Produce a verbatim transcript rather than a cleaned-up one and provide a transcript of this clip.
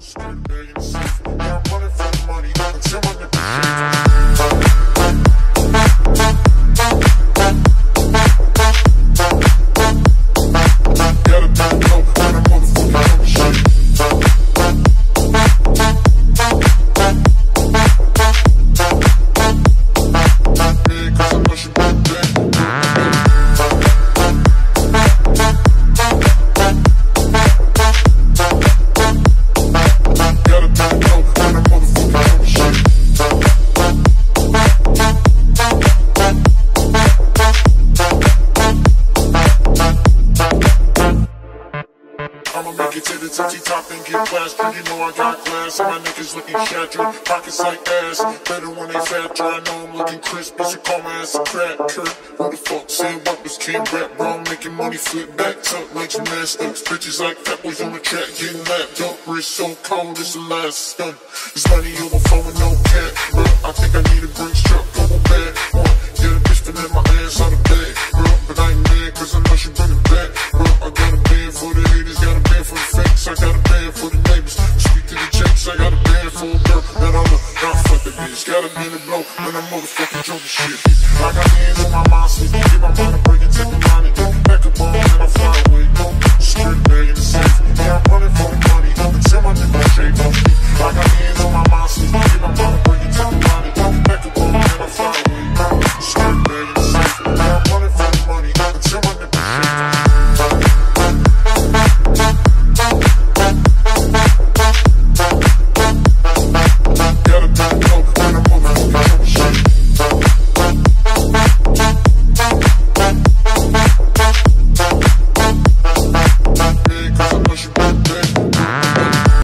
Scared of being safe. Yeah, I'm running from money until my niggas I'ma make it to the tipsy top and get plastered. You know I got class, and my niggas looking shattered. Pockets like ass, better when they fatter. I know I'm looking crispy, so call my ass a cracker. Who the fuck said rappers can't rap, bro? I'm making money flip back, tuck like gymnastics. Bitches like fat boys on the track, getting lapped up. Wrist so cold, it's the last stun. There's money overflowing, with no cap, bro. I think I need a Brinks truck, couple bad one. Yeah, the bitch finna my ass out of bed, bro. But I ain't mad, cause I know she bring it back, bro. I got a band for the haters, got a band for the fakes, I got a band for the neighbors. Speak to the checks, I got a band for a girl. And I'm a, nah, fuck the bitch, got a minute blow, and I'm motherfucking drunk as shit. I got hands on my mind, sleep, get my mind a break and take the line again. Back up on and I fly away.